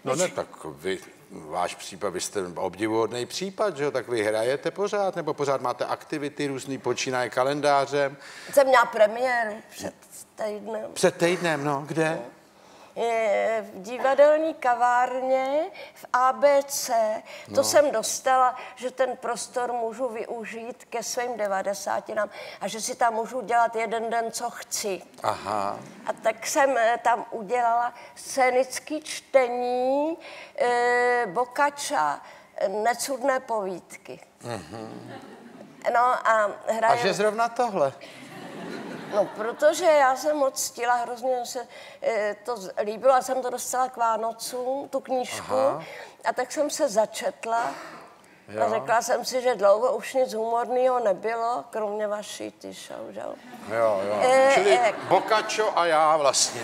No ne, tak vy, váš případ, vy jste obdivuhodný případ, že jo, tak vy hrajete pořád, nebo pořád máte aktivity různý, počínaje kalendářem? Jsem měla premiéru před týdnem. Před týdnem, no, kde? V divadelní kavárně v ABC. To jsem dostala, že ten prostor můžu využít ke svým 90 a že si tam můžu dělat jeden den, co chci. Aha. A tak jsem tam udělala scénické čtení Boccaccia Necudné povídky. No a hraje... A že zrovna tohle? No, protože já jsem moc chtěla, hrozně se to líbilo a jsem to dostala k Vánocům, tu knížku. Aha. A tak jsem se začetla a řekla jsem si, že dlouho už nic humorného nebylo, kromě vaší ty show, že? Jo. Čili Boccaccio a já vlastně.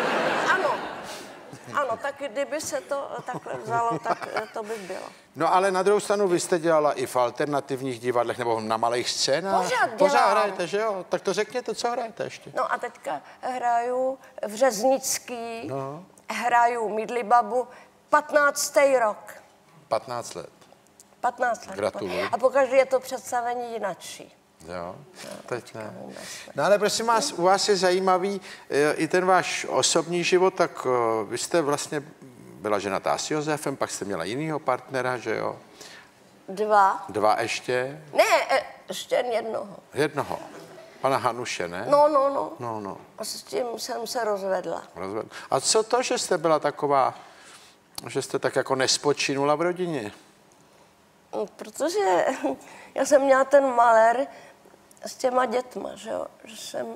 Ano, tak kdyby se to takhle vzalo, tak to by bylo. No ale na druhou stranu vy jste dělala i v alternativních divadlech nebo na malých scénách. Pořád hrajete, že jo? Tak to řekněte, co hrajete ještě. No a teďka hraju v Řeznický, hraju Midlibabu 15. rok. 15 let. 15 let. Gratuluju. A pokaždé je to představení jinačí. Jo, teď ne. No ale prosím vás, u vás je zajímavý i ten váš osobní život, tak vy jste vlastně byla ženatá s Josefem, pak jste měla jinýho partnera, že jo? Dva ještě? Ne, ještě jednoho. Jednoho. Pana Hanuše, ne? No. A s tím jsem se rozvedla. A co to, že jste byla taková, že jste tak jako nespočinula v rodině? No, protože já jsem měla ten malér s těma dětma, že jo? Že jsem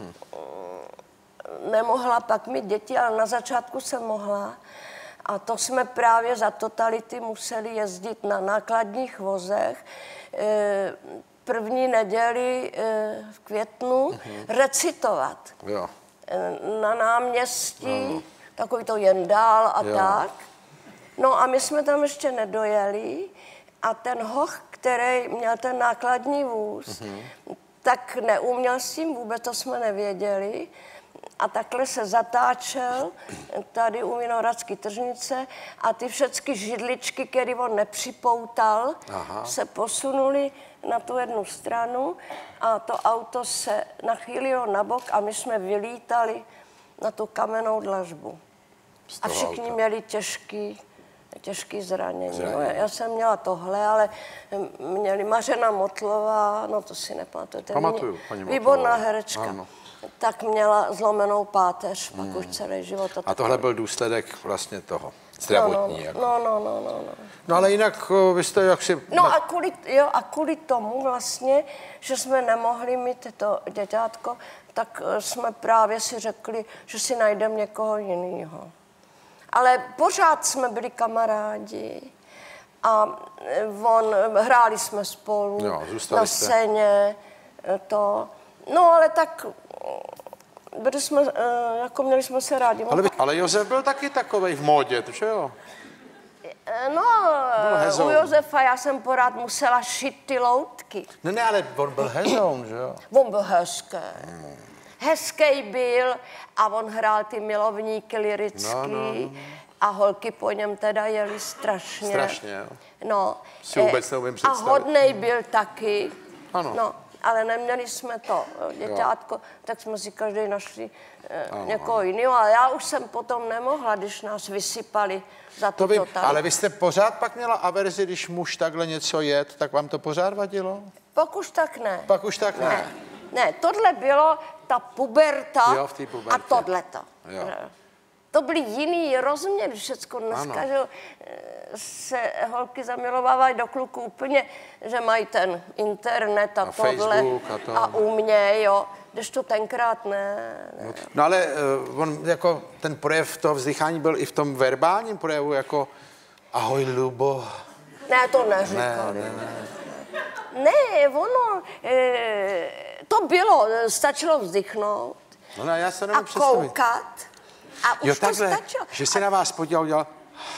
nemohla pak mít děti, ale na začátku jsem mohla. A to jsme právě za totality museli jezdit na nákladních vozech. První neděli v květnu recitovat. Jo. Na náměstí, takový to Jendál a tak. No a my jsme tam ještě nedojeli a ten hoch, který měl ten nákladní vůz, tak neuměl s tím vůbec, to jsme nevěděli. A takhle se zatáčel tady u Vinohradské tržnice a ty všechny židličky, které on nepřipoutal, se posunuly na tu jednu stranu a to auto se nachýlilo na bok a my jsme vylítali na tu kamennou dlažbu. A všichni měli těžký zranění. No, já jsem měla tohle, ale měli Mařena Motlová, no to si nepamatujete. Pamatuju, paní Motlová. Výborná herečka. Ano. Tak měla zlomenou páteř, pak už celý život. A tohle byl důsledek vlastně toho zdravotní. No ale jinak vy jste jaksi... No a kvůli tomu vlastně, že jsme nemohli mít to děťátko, tak jsme právě si řekli, že si najdeme někoho jiného. Ale pořád jsme byli kamarádi a hráli jsme spolu na scéně, to. No ale tak měli jsme se rádi. Ale Josef byl taky takovej v módě, že jo? No, u Josefa já jsem pořád musela šít ty loutky. Ne, ale on byl hezoun, že jo? On byl hezký. Hezký byl a on hrál ty milovníky lirický. A holky po něm teda jeli strašně. Strašně, jo. No. Si vůbec neumím představit. A hodnej byl taky. Ano. No, ale neměli jsme to děťátko, tak jsme si každý našli někoho jiného. A já už jsem potom nemohla, když nás vysypali za to totalitu. Ale vy jste pořád pak měla averzi, když muž takhle něco jet, tak vám to pořád vadilo? Pak už tak ne. Pak už tak ne. Ne, tohle bylo ta puberta jo, v té pubertě. A tohleto. Jo. To byly jiný rozměry, všecko dneska, že se holky zamilovávají do kluků úplně, že mají ten internet a tohle a u mě, jo, když to tenkrát ne. No ale on jako ten projev toho vzdychání byl i v tom verbálním projevu, jako ahoj, Lubo. Ne, to neříkali. Ne, ono, to bylo, stačilo vzdychnout a koukat. A už jo, takhle, to stačilo. Že se na vás podíval, udělal...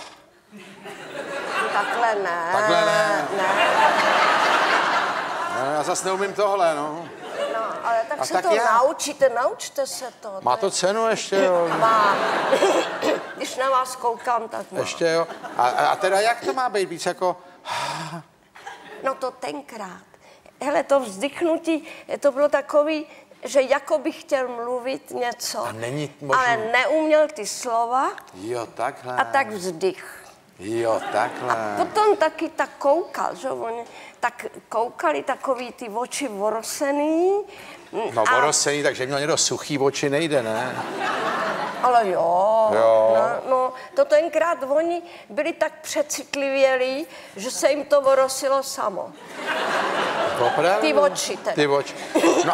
Takhle ne. Takhle ne. No, já zase neumím tohle, no. No, ale tak se to naučíte, naučte se to. Má to cenu ještě, jo? Má. Když na vás koukám, tak má. Ještě, jo. A teda jak to má být víc jako... No to tenkrát. Hele, to vzdychnutí, to bylo takový, že jako bych chtěl mluvit něco, a není možný... ale neuměl ty slova. Jo, takhle. A tak vzdych. Jo, takhle. A potom taky tak koukal, že oni tak koukali takový ty oči vorosený. No vorosený, takže měl někdo suchý oči, nejde, ne? Ale jo. No, to tenkrát oni byli tak přecitlivělí, že se jim to vorosilo samo. Opravdu? Ty oči teda. Ty oči. No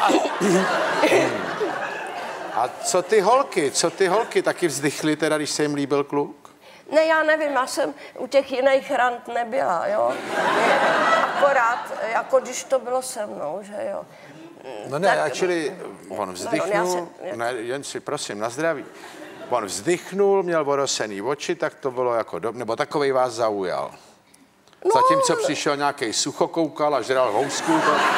a co ty holky taky vzdychly teda, když se jim líbil kluk? Ne, já nevím, já jsem u těch jiných rand nebyla, jo. Akorát, jako když to bylo se mnou, že jo. No ne, tak, čili on vzdychnul, jen si prosím, na zdraví. On vzdychnul, měl vorosený oči, tak to bylo jako nebo takovej vás zaujal. No, zatímco přišel nějaký suchokoukal a žral housku.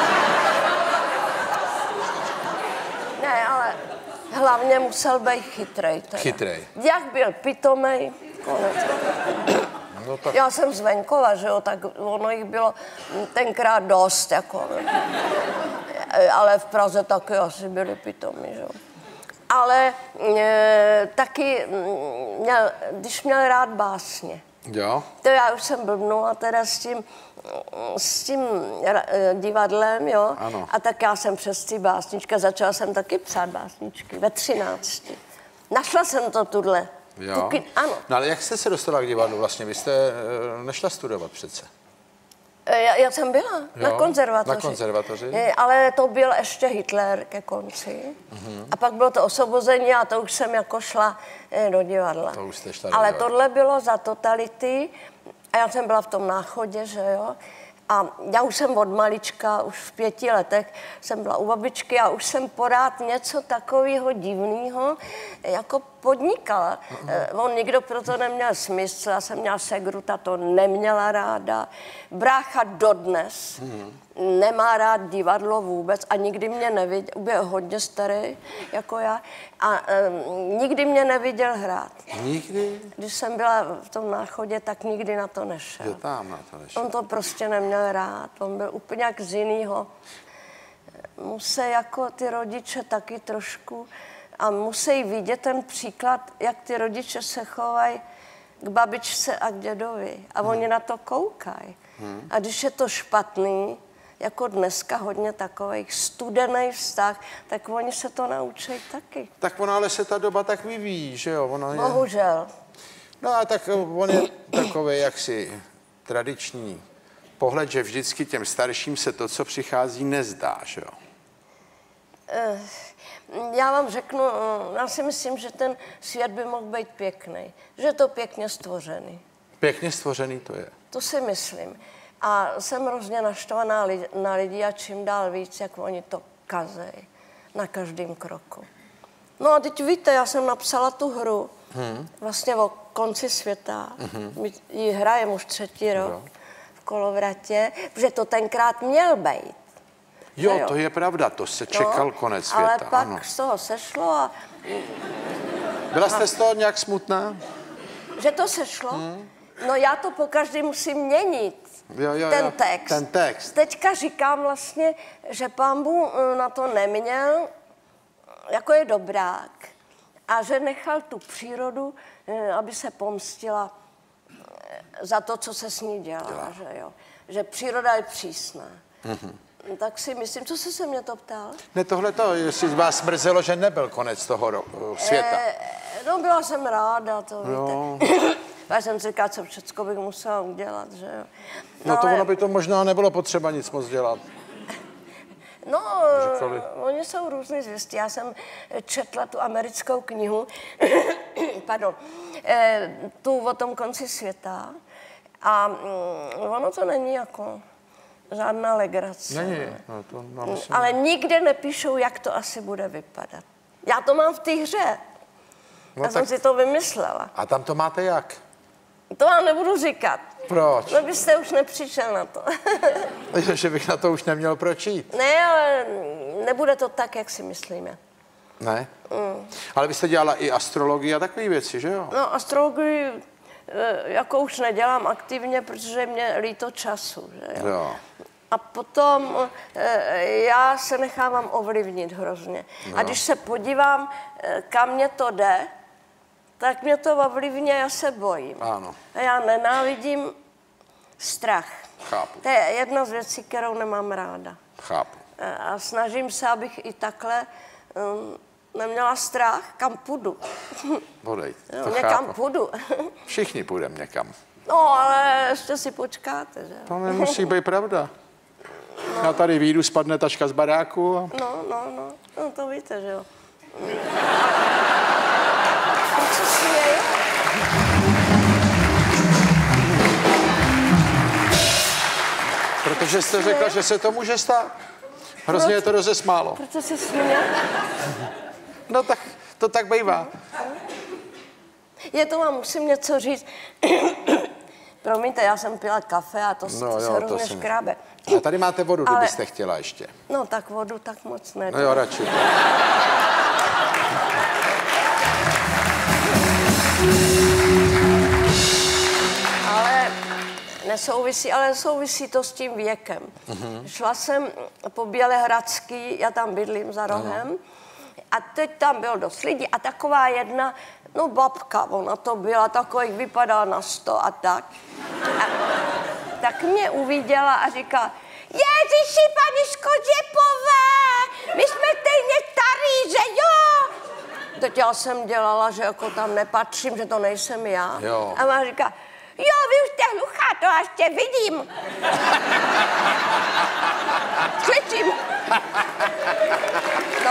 Ne, ale hlavně musel být chytrej. Teda. Chytrej. Jak byl pitomej, konec. No tak... Já jsem z venkova, že jo, tak ono jich bylo tenkrát dost, jako. Ale v Praze taky asi byli pitomí, že jo. Ale taky když měl rád básně. Jo. To já už jsem blbnula teda s tím divadlem, jo. Ano. A tak já jsem přes ty básnička, začala jsem taky psát básničky ve 13. Našla jsem to tudle. Jo. Ano. No ale jak jste se dostala k divadlu vlastně? Vy jste nešla studovat přece. Já jsem byla na konzervatoři. Na konzervatoři? Ale to byl ještě Hitler ke konci. A pak bylo to osvobození a to už jsem jako šla do divadla. To už jste šla ale do divadla. tohle bylo za totality a já jsem byla v tom Náchodě, že jo. A já už jsem od malička, už v 5 letech jsem byla u babičky a už jsem porád něco takového divného jako podnikala. On nikdo proto neměl smysl, já jsem měla segru, ta to neměla ráda. Brácha dodnes nemá rád divadlo vůbec a nikdy mě neviděl, byl hodně starý jako já, a nikdy mě neviděl hrát. Nikdy? Když jsem byla v tom Náchodě, tak nikdy na to nešel. Je tam na to nešel. On to prostě neměl rád, on byl úplně jak z jinýho. Musí jako ty rodiče taky trošku a musí vidět ten příklad, jak ty rodiče se chovají k babičce a k dědovi. A oni na to koukají. A když je to špatný, jako dneska hodně takových studený vztah, tak oni se to naučí taky. Tak ona ale se ta doba tak vyvíjí, že jo? Ona je... Bohužel. No a tak on je takový jaksi tradiční pohled, že vždycky těm starším se to, co přichází, nezdá, že jo? Já vám řeknu, já si myslím, že ten svět by mohl být pěkný, že je to pěkně stvořený. Pěkně stvořený to je. To si myslím. A jsem hrozně naštvaná na lidi a čím dál víc, jak oni to kazejí na každém kroku. No a teď víte, já jsem napsala tu hru vlastně o konci světa. My ji hrajeme už 3. rok v Kolovratě, protože to tenkrát měl být. Jo, to je pravda, to se čekal konec světa. Ale pak ano. z toho sešlo a... Byla jste z toho nějak smutná? Že to sešlo? No já to pokaždé musím měnit. Ten text. Ten text. Teďka říkám vlastně, že Pán Bůh na to neměl, jako je dobrák, a že nechal tu přírodu, aby se pomstila za to, co se s ní dělá. Že, jo? Že příroda je přísná. Tak si myslím, co jsi se mě to ptal? Ne, tohleto, jestli vás mrzelo, že nebyl konec toho světa. No, byla jsem ráda, to víte. Já jsem si říkala, co všecko bych musela udělat, že jo. No to ono by to možná nebylo potřeba nic moc dělat. No, oni jsou různý zvěsti. Já jsem četla tu americkou knihu, pardon, tu o tom konci světa a ono to není jako žádná legrace. Není, no to myslím. Ale nikde nepíšou, jak to asi bude vypadat. Já to mám v té hře. No já jsem si to vymyslela. A tam to máte jak? To vám nebudu říkat. Proč? No byste už nepřišel na to. Že bych na to už neměl proč jít. Ne, ale nebude to tak, jak si myslíme. Ne? Ale vy jste dělala i astrologii a takové věci, že jo? No, astrologii jako už nedělám aktivně, protože mě líto času, že jo? Jo. A potom já se nechávám ovlivnit hrozně. Jo. A když se podívám, kam mě to jde, tak mě to ovlivňuje, já se bojím. Ano. A já nenávidím strach. Chápu. To je jedna z věcí, kterou nemám ráda. Chápu. A snažím se, abych i takhle neměla strach, kam půjdu. Bodej, Jo, to někam chápu. půjdu. Všichni půjdeme někam. No, ale ještě si počkáte, že? To nemusí být pravda. Já tady vyjdu, spadne taška z baráku. A... No, to víte, že jo. Proč se směje? Protože jste řekla, že se to může stát. Hrozně je to rozesmálo. Proč se směje? No tak, to tak bývá. Je to, vám musím něco říct. Promiňte, já jsem pila kafe a to se hrozně škrábe. A tady máte vodu, kdybyste chtěla ještě. No tak vodu tak moc ne. No jo, radši. Ale nesouvisí, ale souvisí to s tím věkem. Šla jsem po Bělehradský, já tam bydlím za rohem, a teď tam bylo dost lidí a taková jedna, no babka, ona to byla takový, vypadala na 100 a tak. A tak mě uviděla a říká, Ježiši, paničko Řepová, my jsme stejně starý, že jo? Teď já jsem dělala, že jako tam nepatřím, že to nejsem já. Jo. A ona říká, jo, vy už jste hluchá, to až tě vidím. Slyším. No.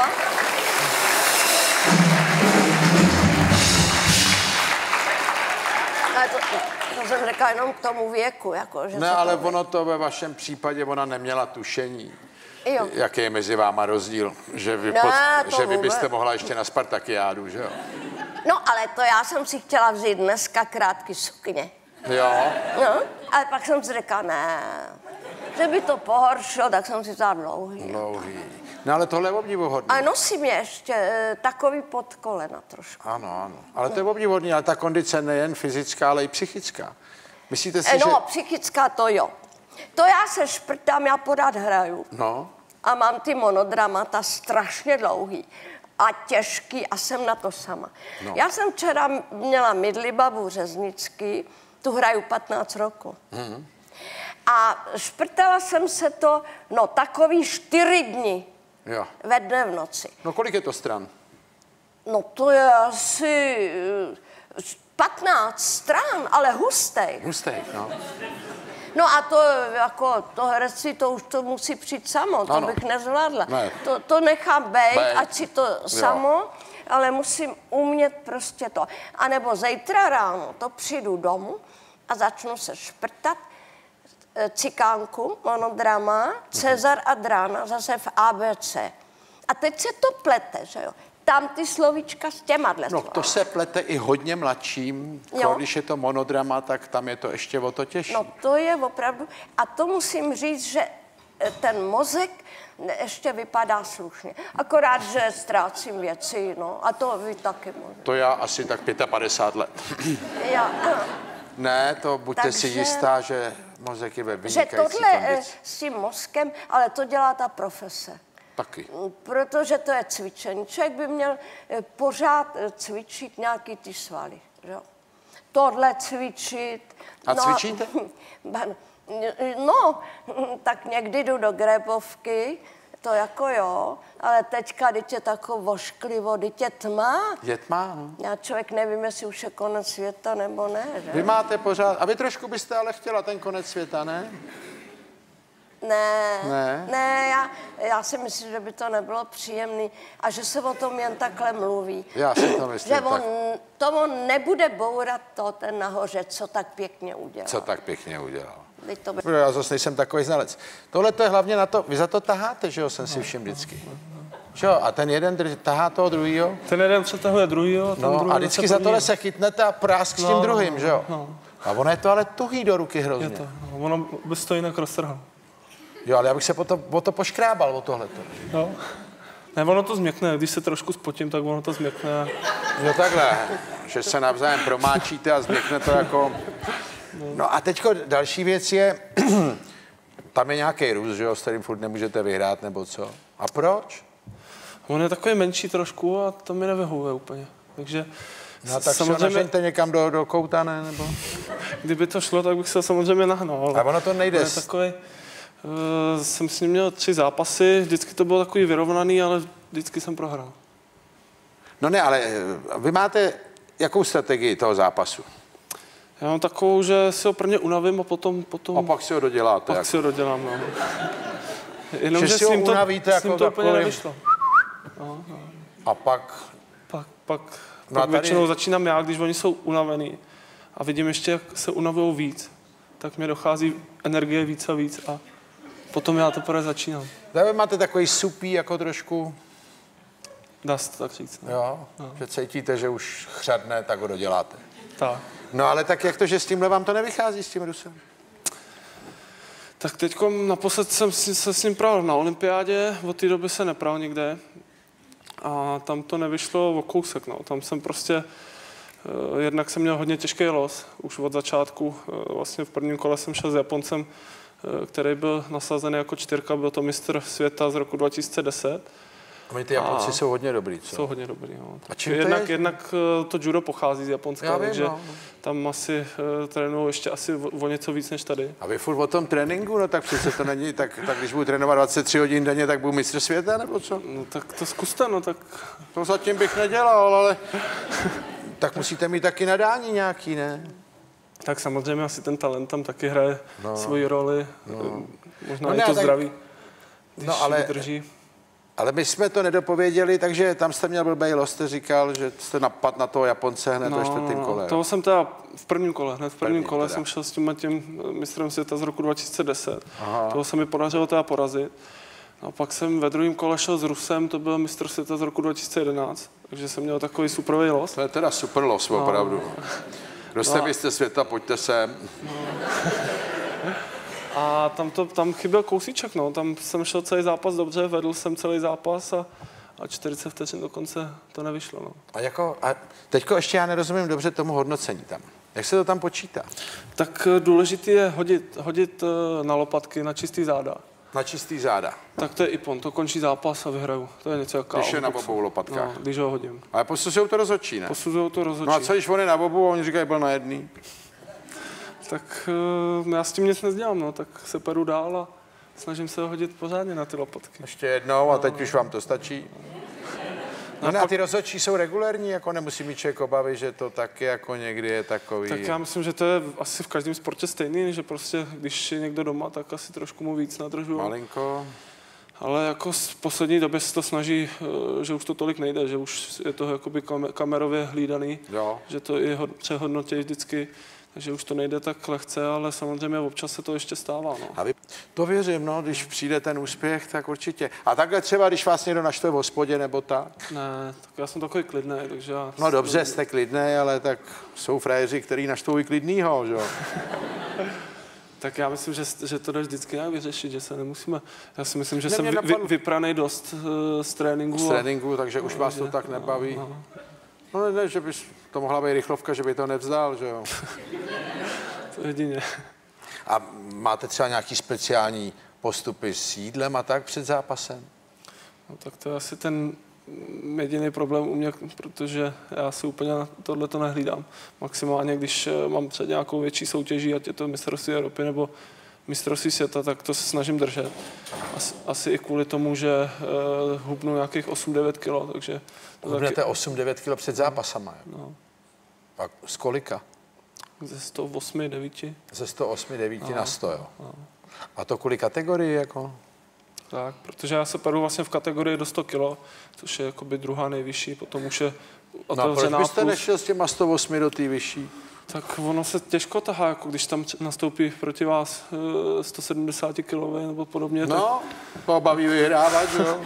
Ale to jsem řekla jenom k tomu věku. Jako, že Ne, ale ono to ve vašem případě, ona neměla tušení, jo. jaký je mezi váma rozdíl, že vy, že vy byste mohla ještě na Spartakiádu, že jo? No, ale to já jsem si chtěla vzít dneska krátký sukně. Jo. No, ale pak jsem si řekla, ne, že by to pohoršilo, tak jsem si vzala dlouhý. Dlouhý. No ale tohle je obdivuhodný. A nosím ještě takový pod kolena trošku. Ano, ano. Ale to je obdivuhodný, ale ta kondice nejen fyzická, ale i psychická. Myslíte si, No, že... psychická to jo. To já se šprtám, já pořád hraju. No. A mám ty monodramata strašně dlouhý a těžký a jsem na to sama. No. Já jsem včera měla Midlibabu Řeznický, tu hraju 15 roku. A šprtala jsem se to, no takový 4 dny. Jo. Ve dne v noci. No kolik je to stran? No to je asi 15 stran, ale hustej. Hustej, no. No a to jako to herectví, to už to musí přijít samo, to ano. bych nezvládla. Ne. To nechám bejt, Bejt. ať si to samo, ale musím umět prostě to. A nebo zítra ráno to přijdu domů a začnu se šprtat cikánku, monodrama, Cezar a Drána, zase v ABC. A teď se to plete, že jo? Tam ty slovíčka s těma No to se plete i hodně mladším, když je to monodrama, tak tam je to ještě o to těžší. No to je opravdu, a to musím říct, že ten mozek ještě vypadá slušně. Akorát, že ztrácím věci, no, a to vy taky možná. To já asi tak 55 let. Já, Ne, to buďte Takže, si jistá, že mozek je ve že vynikající tohle kondici. s tím mozkem, ale to dělá ta profese. Taky. Protože to je cvičení. Člověk by měl pořád cvičit nějaký ty svaly. Jo? Tohle cvičit. A cvičíte? No, tak někdy jdu do Grebovky, to jako jo, ale teďka, teď je takový vošklivo, teď je tma. Je tma, no. Já člověk nevím, jestli už je konec světa nebo ne. Že? Vy máte pořád, a vy trošku byste ale chtěla ten konec světa, ne? Ne, já si myslím, že by to nebylo příjemné a že se o tom jen takhle mluví. Já si to myslím. Že on nebude bourat to ten nahoře, co tak pěkně udělal. Co tak pěkně udělal. Já zase nejsem takový znalec. Tohle to je hlavně na to, vy za to taháte, že jo, jsem si všiml vždycky. Že jo, a ten jeden tahá toho druhýho. Ten jeden přetahuje druhýho. No a vždycky za tohle se chytnete a prásk s tím druhým, že jo. No. A ono je to ale tuhý do ruky hrozně. Je to, ono by to jinak roztrhal. Jo, ale já bych se o to poškrábal, o tohleto. No. Ne, ono to změkne, když se trošku spotím, tak ono to změkne. No takhle, že se navzájem promáčíte a změkne to jako... No a teďko další věc je, tam je nějaký růst, že jo, s kterým furt nemůžete vyhrát, nebo co? A proč? On je takový menší trošku a to mi nevyhovuje úplně, takže... No tak samozřejmě někam do kouta, ne? Nebo... Kdyby to šlo, tak bych se samozřejmě nahnal. A ono to nejde. Je takový, jsem s ním měl 3 zápasy, vždycky to bylo takový vyrovnaný, ale vždycky jsem prohrál. No ne, ale vy máte jakou strategii toho zápasu? Já mám takovou, že si ho prvně unavím a potom... A pak si ho doděláte. Pak si ho dodělám, no. Jenom, že si ho unavíte s ním to úplně nevyšlo. No. A pak... Pak většinou začínám já, když oni jsou unavený a vidím ještě, jak se unavujou víc, tak mě dochází energie víc a víc a potom já teprve začínám. Vy máte takový supý jako trošku... Dá se to tak říct. Ne? Jo, že cítíte, že už chřadne, tak ho doděláte. Tak. No ale tak jak to, že s tímhle vám to nevychází, s tím Rusem? Tak teďko naposled jsem se s ním pral na olympiádě, od té doby se nepral nikde. A tam to nevyšlo o kousek, no. Tam jsem prostě, jednak jsem měl hodně těžký los, už od začátku, vlastně v prvním kole jsem šel s Japoncem, který byl nasazený jako 4, byl to mistr světa z roku 2010. A ty Japonci jsou hodně dobrý, co? Jsou hodně dobrý, no. A čím to jednak to judo pochází z Japonska, takže tam asi trénují ještě asi o něco víc než tady. A vy furt o tom tréninku, no tak přece to není, tak když budu trénovat 23 hodin denně, tak budu mistr světa, nebo co? No tak to zkuste, no tak... To zatím bych nedělal, ale... Tak musíte mít taky nadání nějaký, ne? Tak samozřejmě asi ten talent tam taky hraje svoji roli, možná no i to tak... zdraví, když ale... vydrží. Ale my jsme to nedopověděli, takže tam jste měl blbej los, jste říkal, že jste napad na toho Japonce hned ve 4. kole. Toho jsem teda v prvním kole, hned v prvním kole jsem šel s tím mistrem světa z roku 2010. Aha. Toho se mi podařilo teda porazit. A pak jsem ve druhém kole šel s Rusem, to byl mistr světa z roku 2011, takže jsem měl takový superový los. To je teda super los, opravdu. Rusem mistr světa, pojďte sem. A tam chyběl kousíček, no. Tam jsem šel celý zápas dobře, vedl jsem celý zápas a 40 vteřin dokonce to nevyšlo, no. A teďko ještě já nerozumím dobře tomu hodnocení tam. Jak se to tam počítá? Tak důležitý je hodit na lopatky, na čistý záda. Na čistý záda. Tak to je ippon, to končí zápas a vyhraju. To je něco jako... Když je na obou lopatkách. No, když ho hodím. Ale posuzujou to rozhodčí, ne? Posuzujou to rozhodčí. No a co když on je na obou a oni říkají, byl na jedný? Tak já s tím nic nezdělám, no, tak se peru dál a snažím se ho hodit pořádně na ty lopatky. Ještě jednou a teď už vám to stačí. No a ty rozhodčí jsou regulérní, jako nemusí mít člověk obavy, že to taky jako někdy je takový... Tak já myslím, že to je asi v každém sportě stejný, že prostě když je někdo doma, tak asi trošku mu víc nadržují. Malinko. Ale jako v poslední době se to snaží, že už to tolik nejde, že už je to jakoby kamerově hlídaný, že to i přehodnotí vždycky. Takže už to nejde tak lehce, ale samozřejmě občas se to ještě stává. No. A vy to věřím, no, když přijde ten úspěch, tak určitě. A takhle třeba, když vás někdo naštve v hospodě nebo tak? Ne, tak já jsem takový klidný, takže já... No dobře, jste klidný, ale tak jsou frajeři, který naštvou i klidnýho, že jo? Tak já myslím, že to jde vždycky nějak vyřešit, že se nemusíme... Já si myslím, že jsem vypranej dost z tréninku. Z tréninku, takže už vás to tak nebaví. No ne, že bys to mohla být rychlovka, že by to nevzdal, že jo? To jedině. A máte třeba nějaký speciální postupy s jídlem a tak před zápasem? No, tak to je asi ten jediný problém u mě, protože já si úplně na tohle to nehlídám. Maximálně, když mám před nějakou větší soutěží, ať je to mistrovství Evropy nebo mistrovství světa, tak to se snažím držet. Asi i kvůli tomu, že hubnu nějakých 8-9 kilo, takže... Hubnete 8-9 kilo před zápasama, no. A z kolika? Ze 108-9. Ze 108-9 na 100, jo. No. A to kvůli kategorii, jako? Tak, protože já se peru vlastně v kategorii do 100 kilo, což je jakoby druhá nejvyšší, potom už je otevřená. No a proč byste nešel s těma 108 do té vyšší? Tak ono se těžko tahá, jako když tam nastoupí proti vás 170 kilový nebo podobně. No, to baví vyhrávat, jo.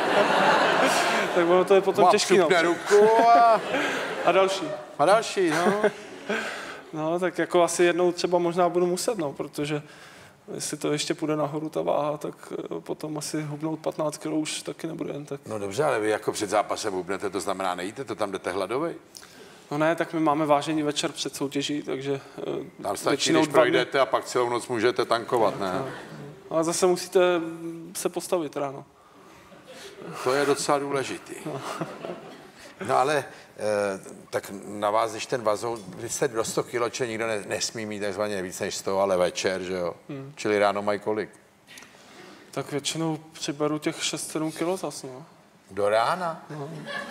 Tak ono to je potom těžký. Mám ruku a další. A další, no. No, tak jako asi jednou třeba možná budu muset, no, protože Jestli to ještě půjde nahoru ta váha, tak potom asi hubnout 15 kg už taky nebude jen tak. No dobře, ale vy jako před zápasem hubnete, to znamená nejíte, to tam jdete hladovej. No ne, tak my máme vážení večer před soutěží, takže Tam stačí, když projdete a pak celou noc můžete tankovat, ne? Ale zase musíte se postavit ráno. To je docela důležitý. No ale tak na vás, když ten vazou, vy jste do 100 kilo, či nikdo nesmí mít takzvaně víc než 100, ale večer, že jo? Čili ráno mají kolik? Tak většinou přiberu těch 6-7 kilo zase, no. Do rána? No.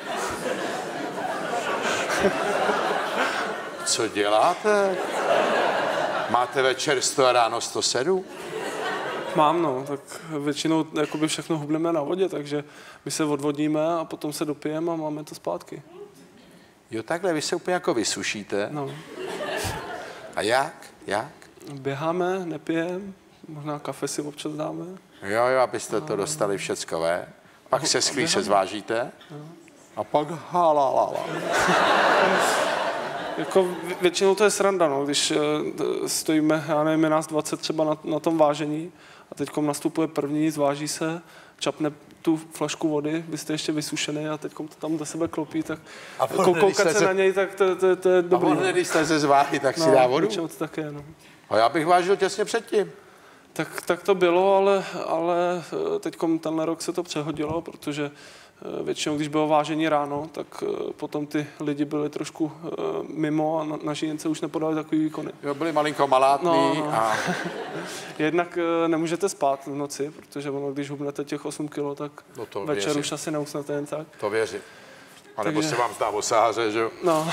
Co děláte? Máte večer 100 a ráno 107? Mám, no, tak většinou jakoby všechno hubneme na vodě, takže my se odvodíme a potom se dopijeme a máme to zpátky. Jo, takhle, vy se úplně jako vysušíte. No. A jak? Jak? Běháme, nepijeme, možná kafe si občas dáme. Jo, abyste to dostali všecko, ve? Pak se se zvážíte. A pak halala. Jako většinou to je sranda, no, když stojíme, já nevím, je nás 20 třeba na tom vážení a teď nastupuje první, zváží se, čapne tu flašku vody, vy jste ještě vysušený a teď to tam do sebe klopí, tak koukat se na něj, tak to je dobrý. A on, když jste se zváží, tak si dá vodu? To tak je, no. A já bych vážil těsně předtím. Tak to bylo, ale teď tenhle rok se to přehodilo, protože většinou, když bylo vážení ráno, tak potom ty lidi byli trošku mimo a na žíněnce už nepodali takový výkony. Jo, byli malinko malátný. No. A... Jednak nemůžete spát v noci, protože ono, když hubnete těch 8 kilo, tak večer věřím. Už asi neusnete jen tak. To věřím. A nebo se vám zdá osáře, že jo? No.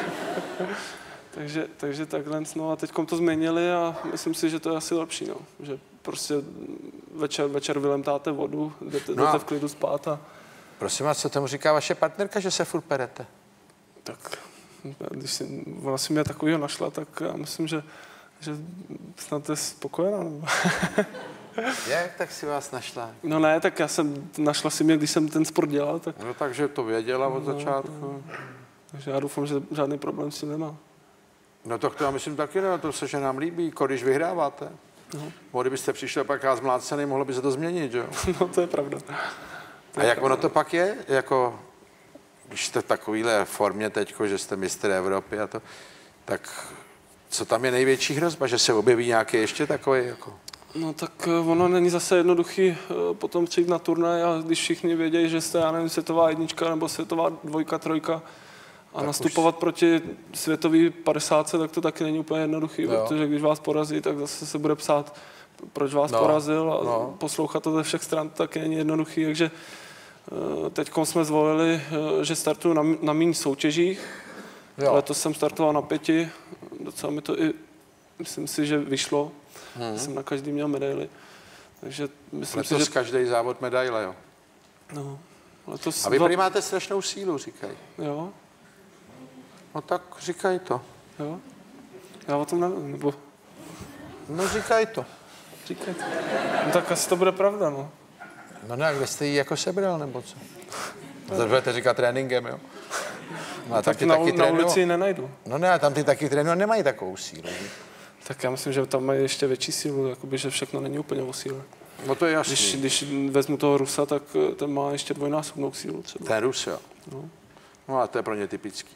takže takhle, no a teďkom to změnili a myslím si, že to je asi lepší, no. Že prostě večer vylemtáte vodu, jdete v klidu spát a... Prosím vás, co tomu říká vaše partnerka, že se furt perete? Tak, když ona si mě takovýho našla, tak já myslím, že snad je spokojená. Nebo... Jak tak si vás našla? No ne, tak já jsem našla si mě, když jsem ten sport dělal. Tak... No takže to věděla od začátku. Takže já doufám, že žádný problém s tím nemá. No tak to já myslím taky, no, to se že nám líbí, když vyhráváte. No. Kdybyste přišli pak a zmlácený, mohlo by se to změnit, že jo? No to je pravda. A jak ono to pak je, jako, když jste v takovéhle formě teďko, že jste mistr Evropy a to, tak co tam je největší hrozba, že se objeví nějaký ještě takový, jako? No tak ono není zase jednoduchý potom přijít na turnaj a když všichni vědějí, že jste, já nevím, světová jednička nebo světová dvojka, trojka a tak nastupovat proti světový 50, tak to taky není úplně jednoduchý, protože když vás porazí, tak zase se bude psát, proč vás porazil a poslouchat to ze všech stran, to taky není jednoduchý, takže teď jsme zvolili, že startuju na méně soutěžích. Letos jsem startoval na 5, docela mi to i, myslím si, že vyšlo. Jsem na každý měl medaily. Takže myslím si, že... každý závod medaile, jo? No, letos... A vy prý máte strašnou sílu, říkají. Jo. No tak říkají to. Jo. Já o tom nevím, nebo... No říkají to. Říkají to. No tak asi to bude pravda, no. No ne, kde jste ji jako sebral, nebo co? To budete říkat tréninkem, jo? No, a tak na ulici ji nenajdu. No ne, a tam ty taky trénují a nemají takovou sílu. Tak já myslím, že tam mají ještě větší sílu, jakoby, že všechno není úplně o síle. No to je jasný. Když vezmu toho Rusa, tak ten má ještě dvojnásobnou sílu třeba. Ten Rus, jo. No a to je pro ně typický.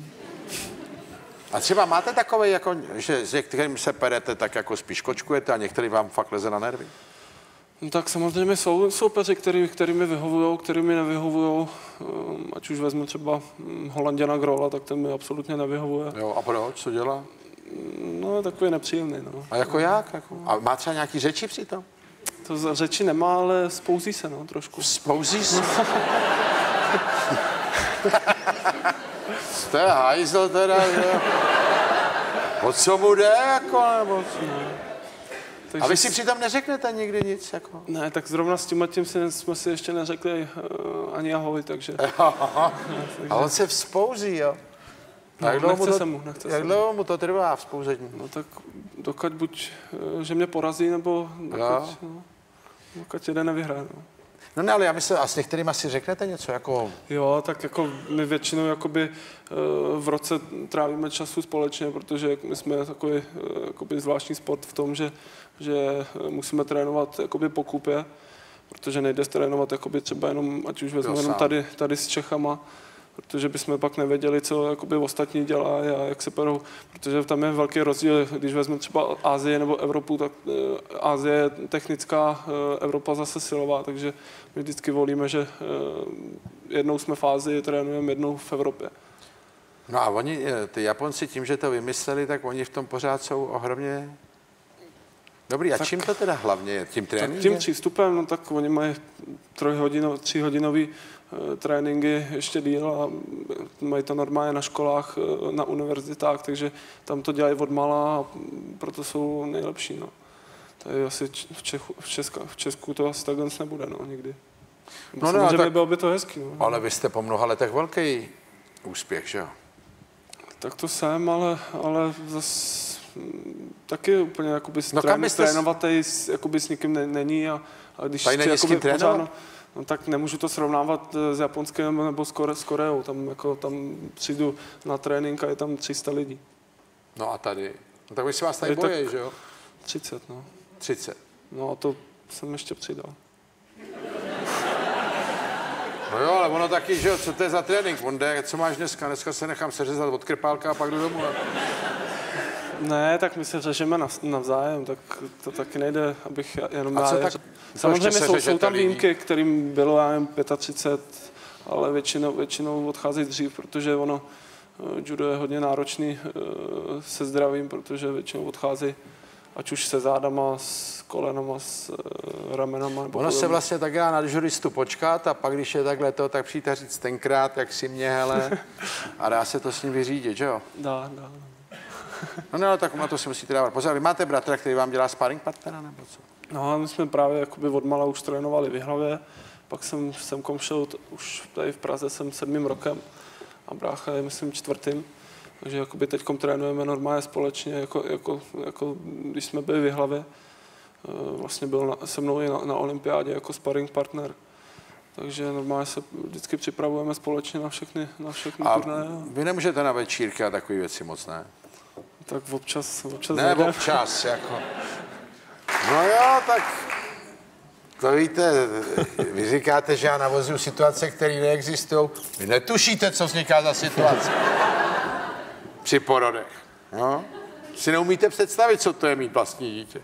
A třeba máte takový, jako, že s některým se perete, tak jako spíš kočkujete a některý vám fakt leze na nervy? No tak samozřejmě jsou soupeři, který mi vyhovují, který mi nevyhovují. Ať už vezmu třeba Holanděna Grola, tak ten mi absolutně nevyhovuje. Jo, a proč? Co dělá? No, je takový nepříjemný, no. A jako jak? Jako? A má třeba nějaký řeči přitom? To řeči nemá, ale spouzí se, no, trošku. Spouzí se? To je hajzl teda, že? O co mu jde, jako, nebo co? Takže... A vy si přitom neřeknete nikdy nic, jako? Ne, tak zrovna s tím jsme si ještě neřekli ani ahoj, takže... A on se vzpouzí, jo? No, jak dlouho mu to trvá vzpouzení? No tak dokud buď, že mě porazí, nebo dokud jeden nevyhraje, no. No ne, ale já myslím, a s některými asi řeknete něco jako... Jo, tak jako my většinou jakoby v roce trávíme času společně, protože my jsme takový jakoby zvláštní sport v tom, že musíme trénovat jakoby po kupě, protože nejde trénovat jakoby třeba jenom, ať už vezmeme jenom tady s Čechama, protože bychom pak nevěděli, co jakoby ostatní dělají a jak se perou, protože tam je velký rozdíl, když vezmeme třeba Asii nebo Evropu, tak Asie je technická, Evropa zase silová, takže my vždycky volíme, že jednou jsme v Asii, trénujeme jednou v Evropě. No a oni, ty Japonci tím, že to vymysleli, tak oni v tom pořád jsou ohromně dobrý. A tak, čím to teda hlavně je? Tím tréninkem? Tím přístupem, no tak oni mají 3hodinový tréninky ještě díl a mají to normálně na školách, na univerzitách, takže tam to dělají odmala a proto jsou nejlepší. No. Tady asi v Česku to asi takhle nebude, no, nikdy. No, samozřejmě tak, bylo by to hezký. No. Ale vy jste po mnoha letech velký úspěch, že jo? Tak to jsem, ale zase taky úplně jakoby trénovatý jakoby s nikým není a když tady není s kým trénovat? No tak nemůžu to srovnávat s Japonskem nebo s Koreou. Tam přijdu na trénink a je tam 300 lidí. No a tady? No tak vy si vás tady bojí, že jo? 30, no. 30. No a to jsem ještě přidal. No jo, ale ono taky, že jo, co to je za trénink? On jde, co máš dneska? Dneska se nechám seřezat od krpálka a pak jdu domů. Ne, tak my se řežeme navzájem, tak to taky nejde, abych jenom a co tak? Samozřejmě jsou tam výjimky, kterým bylo, já nevím, 35, ale většinou odcházejí dřív, protože ono, judo je hodně náročný se zdravím, protože většinou odcházejí ať už se zádama, s kolenama, s ramenama. Ono se vlastně tak dá na juristu počkat a pak, když je takhle to, tak přijít a říct tenkrát, jak si mě, hele, a dá se to s ním vyřídit, že jo? Dá. No, ale tak na to si musíte dávat pozor. Vy máte bratra, který vám dělá sparring partnera, nebo co? No, my jsme právě jakoby odmala už trénovali v Jihlavě, pak jsem sem šel, už tady v Praze jsem 7. rokem a brácha je, myslím, 4. Takže jakoby teďkom trénujeme normálně společně, jako když jsme byli v Jihlavě. Vlastně byl se mnou i na olympiádě jako sparring partner. Takže normálně se vždycky připravujeme společně na všechny turnaje. Vy nemůžete na večírky a takové věci moc, ne? Tak občas ne, nejde. Občas, jako. No jo, tak to víte, vy říkáte, že já navozuju situace, které neexistují. Vy netušíte, co vzniká za situace při porodech. No? Si neumíte představit, co to je mít vlastní dítě.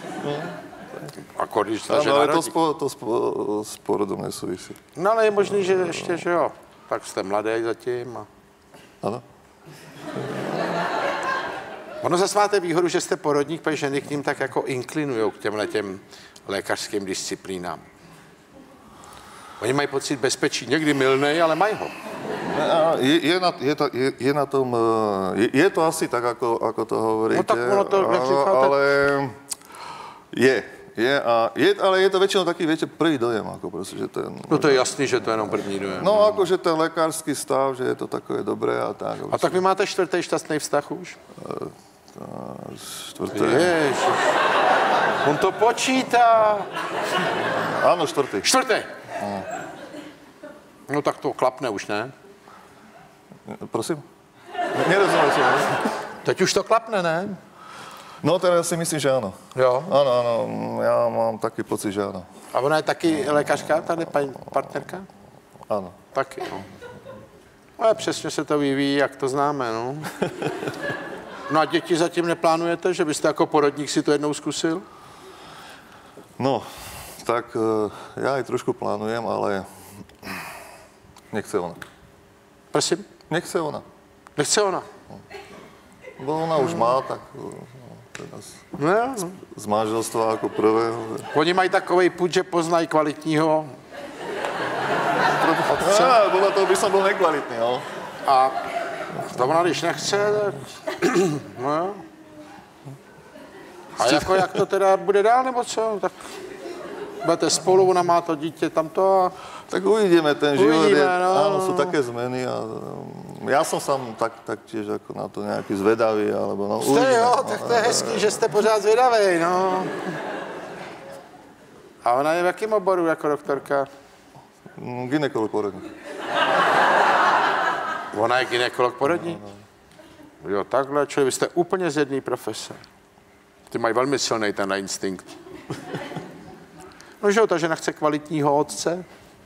Ako když ta žena ale rodí. To s porodom nesouvisí. No ale je možný, že ještě, že jo. Tak jste mladý zatím. Ano. Ono zase máte výhodu, že jste porodník, protože ženy k ním tak jako inklinujou k těmhletěm lékařským disciplínám. Oni mají pocit bezpečí, někdy mylnej, ale mají ho. Je na tom, je to asi tak, ako to hovoríte, no, tak ono to, ale ale je to väčšinou taký, viete, prvý dojem, ako proste, že ten... No to je jasný, že to je jenom první dojem. No, akože ten lekársky stav, že je to takové dobré a tak. A tak vy máte 4. šťastný vztah už? 4. Ježiš. On to počítá. Áno, 4. 4. No tak to klapne už, ne? Prosím? Nerozumiem som. Teď už to klapne, ne? No teraz si myslím, že áno. Jo? Áno, ja mám taký pocit, že áno. A ona je taky lékařka, tady paní partnerka? Áno. Taky, no. Ale přesně se to vyvíjí, jak to známe, no. No a děti zatím neplánujete, že byste jako porodník si to jednou zkusil? No, tak ja aj trošku plánujem, ale nechce ona. Prosím? Nechce ona. Nechce ona? Bo ona už má, tak teda z manželstva ako prvého. Oni mají takovej pud, že poznají kvalitního otce. Podľa toho by som bol nekvalitný, no. A to ona, když nechce, tak... No jo. A jako, jak to teda bude dál, nebo co? Tak budete spolu, ona má to dítě tamto a... Tak uvidíme, ten život je, no. áno, sú také zmeny a ja som sám tak tiež ako na to nejaký zvedavý, alebo no, uvidíme. Jo, tak to je hezký, že jste pořád zvědavej, no. A ona je v jakém oboru jako doktorka? Gynekolog porodník. Ona je gynekolog porodník? Jo, takhle, čili vy jste úplně z jedné profese. Ty mají velmi silný ten instinkt. No, že jo, ta žena chce kvalitního otce.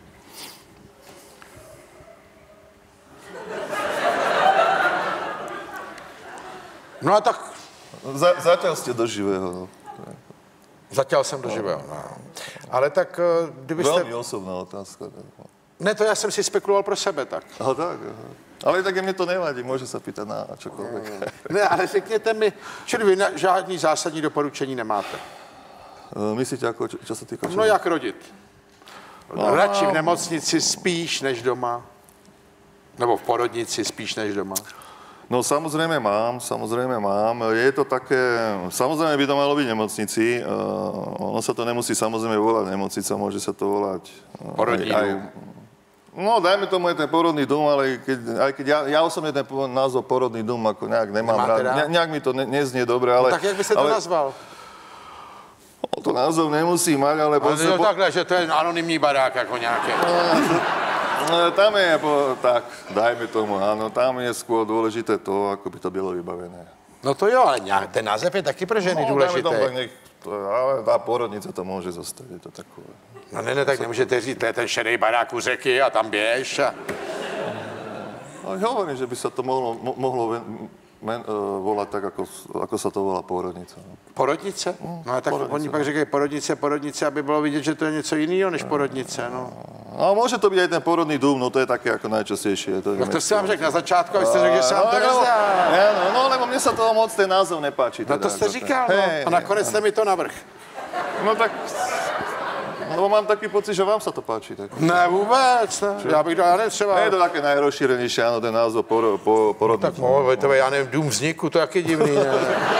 No a tak... Zatiaľ ste do živého, no. Zatiaľ jsem do živého, no. Ale tak, kdybyste... Velmi osobná otázka. Ne, to já jsem si spekuloval pro sebe, tak. Aha, tak, aha. Ale tak mne to nevadí, môže sa pýtať na čokoľvek. Ne, ale řekněte mi, čili vy žádný zásadní doporučení nemáte. Myslíte, ako, čo sa týka čoho? No jak rodit? Radši v nemocnici spíš než doma? Nebo v porodnici spíš než doma? No samozrejme mám. Je to také, samozrejme by to malo byť v nemocnici. Ono sa to nemusí samozrejme volať nemocnica, môže sa to volať... Porodní dům. No, dajme tomu aj ten porodný dům, ale aj keď ja osobne ten názov porodný dům ako nejak nemám rád. Nejak mi to neznie dobre, ale... No, tak jak by ste to nazval? No, to názov nemusí mať, ale... Ale takhle, že to je anonymní barák jako nějaké. Tam je, tak, dajme tomu, áno, tam je skôr dôležité to, ako by to bylo vybavené. No to jo, ale ten název je taky pro ženy důležité. Ale tá porodnica to môže zostať, je to takové. No ne, tak nemůžete říct, to je ten šedej barák u řeky a tam běž a... Ale hovorím, že by sa to mohlo volať tak, ako sa to volá porodnica. Porodnice? No a tak porodnice. Oni pak říkají porodnice, aby bylo vidět, že to je něco jiného než porodnice, no. No môže to byť aj ten porodný dům, no to je také ako najčastejšie. No to si vám řekl na začátku, a vy jste řekl, že se vám to nezdá. No, lebo mne sa toho moc ten názov nepáči. No to jste říkal, no. A nakonec jste mi to navrch. No tak... No mám taký pocit, že vám sa to páči. Tak. Ne, vůbec, ne. Já bych dal, já nevím, třeba... Je to také najrozšírenejšie, áno, ten názov porodný. Tak to je, já nevím, dům vzniku, to je taky divný, ne?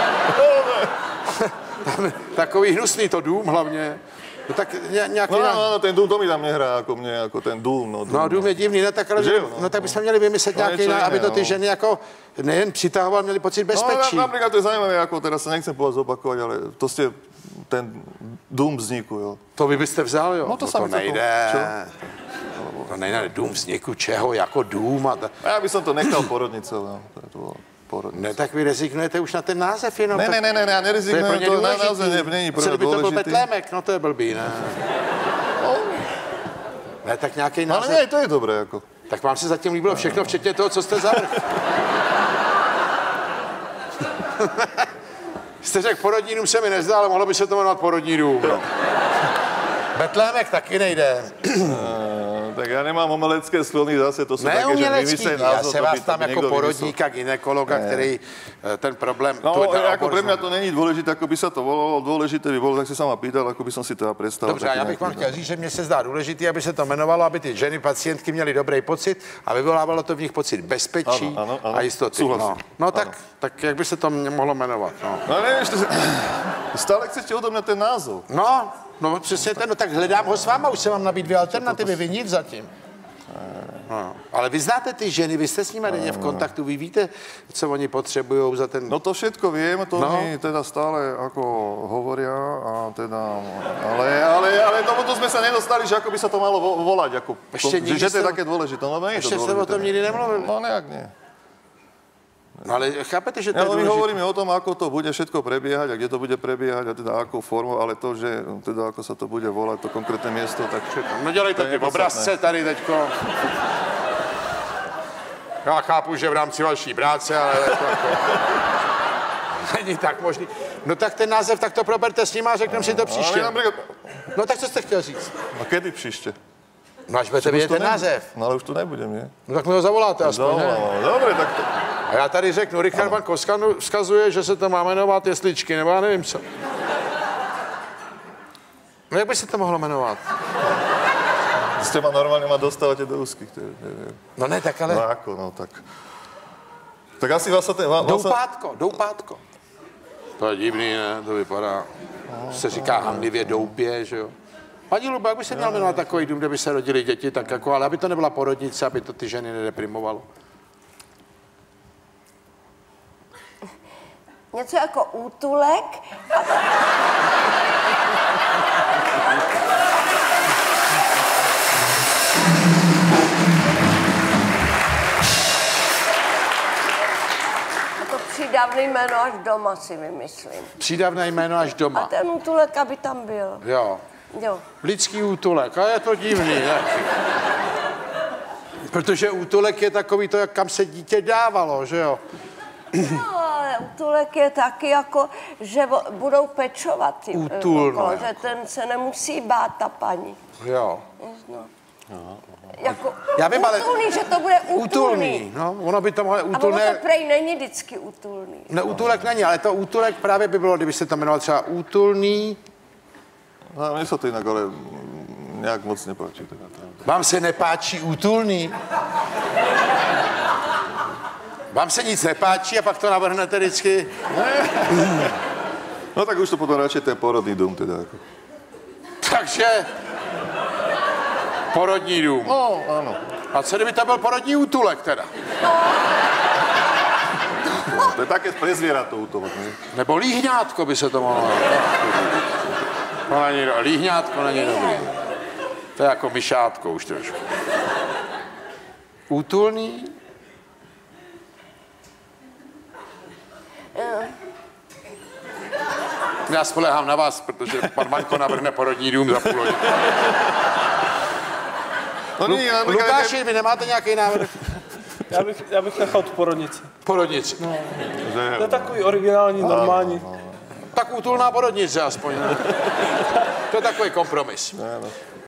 Takový hnusný to dům hlavně. No tak nějaký... No, ten dům, to mi tam nehrá jako mě, jako ten dům. No dům je divný, no tak, no, tak bychom měli vymyslet nějaký, aby to ty ženy jako nejen přitahoval, měli pocit bezpečí. No napríklad to je zaujímavé, jako teraz sa nechcem po vás opakovať, ale to ste ten dům vzniku, jo. To vy byste vzal, jo? No to nejde. To nejde, dům vzniku, čeho, jako dům a... Já bych to nechal porodnicou, no. Porodnice. Ne, tak vy rezignujete už na ten název jenom. Ne, já nerezignuju, to název není pro mě důležitý. by to byl Betlémek, no to je blbý, ne? Ne, tak nějaký název. Ale ne, to je dobré, jako. Tak vám se zatím líbilo všechno, včetně toho, co jste zavrhl. Jste řekl, porodní dům se mi nezdá, ale mohlo by se to jmenovat porodní dům. Betlémek taky nejde. Tak já nemám umelecké sklony, zase to jsou také, že vymyslejí názov. Já se vás tam jako porodníka, gynekologa, který ten problém... No, jako pre mňa to není dôležité, ako by sa to volalo, dôležité by bolo, tak si sa ma pýtal, ako by som si to predstavil. Dobře, já bych vám chtěl říct, že mně se zdá důležité, aby se to jmenovalo, aby ty ženy, pacientky měly dobrý pocit a vyvolávalo to v nich pocit bezpečí a jistoty. No tak jak by se to mohlo jmenovat? No nevím, stále chcete odo mňa ten názov. No přesně ten, no tak hledám ho s váma, už jsem vám nabít dvě alternativy, vy nic zatím. No, ale vy znáte ty ženy, vy jste s nimi denně v kontaktu, vy víte, co oni potřebujou za ten... No to všetko viem, to mi teda stále ako hovoria a teda... Ale tomuto sme sa nedostali, že ako by sa to malo volať, ako... Že to je také dôležité, no nie je to dôležité. Ešte ste o tom nikdy nemluvili? No nejak nie. No ale chápete, že to je dôležité? dôležité? My hovoríme o tom, ako to bude všetko prebiehať a kde to bude prebiehať a teda akou formou, ale to, že teda ako sa to bude volať, to konkrétne miesto, tak všetko. No dělejte ty obrazce tady teďko. Já chápu, že v rámci vaší práce, ale to jako... Není tak možný. No tak ten název, tak to proberte s ním a řekneme si to příště. No tak co jste chtěl říct? A kedy příště? No až budete vědět ten název. No ale už to nebudem, nie? No tak mi ho zavoláte aspoň, ne? Dobre, tak to... A já tady řeknu, Richard Van vzkazuje, že se to má jmenovat jesličky, nebo já nevím co. No jak by se to mohlo jmenovat? Ste ma normálne dostávate do úzkých. No ne, tak ale... No ako, no tak... Tak asi vás sa ten... Doupátko. To je divný, ne? To vypadá... Se říká handlivě doupě, že jo? Paní Lubo, jak by se měl jmenovat takový dům, kde by se rodili děti, tak jako, ale aby to nebyla porodnice, aby to ty ženy nedeprimovalo. Něco jako útulek. Přídavné jméno až doma si vymyslím. Přídavné jméno až doma. A ten útulek, aby tam byl. Jo. Jo. Lidský útulek, a je to divný, ne? Protože útulek je takový to, jak kam se dítě dávalo, že jo? No, ale útulek je taky jako, že budou pečovat ty okolo, že ten se nemusí bát, ta paní. Jo. No. Jako Já vím, ale útulný, že to bude útulný. No, ono by to mohlo A útulné... ono to prej není vždycky útulný. Ne, útulek není, ale to útulek právě by bylo, kdyby se to jmenoval třeba útulný. No, mně se to jinak, ale nějak moc nepáčí. Vám se nepáčí útulný? Vám se nic nepáčí a pak to navrhnete vždycky? No tak už to potom radšej ten porodný dům teda. Jako. Takže... Porodní dům. No, ano. A co kdyby to byl porodní útulek teda? No, to je také pre zvierato útulek, ne? Nebo líhňátko by se to mohlo. No, není, líhňátko není dobrý. To je jako myšátko už trošku. Útulný? Já spolehám na vás, protože pan Maňko navrhne porodní dům za půl hodiny. No, Lukáši, vy nemáte nějaký návrh? Já bych nechal tu porodnici. Porodnici. No. To je takový originální, normální. Tak útulná porodnice aspoň. Ne? To je takový kompromis.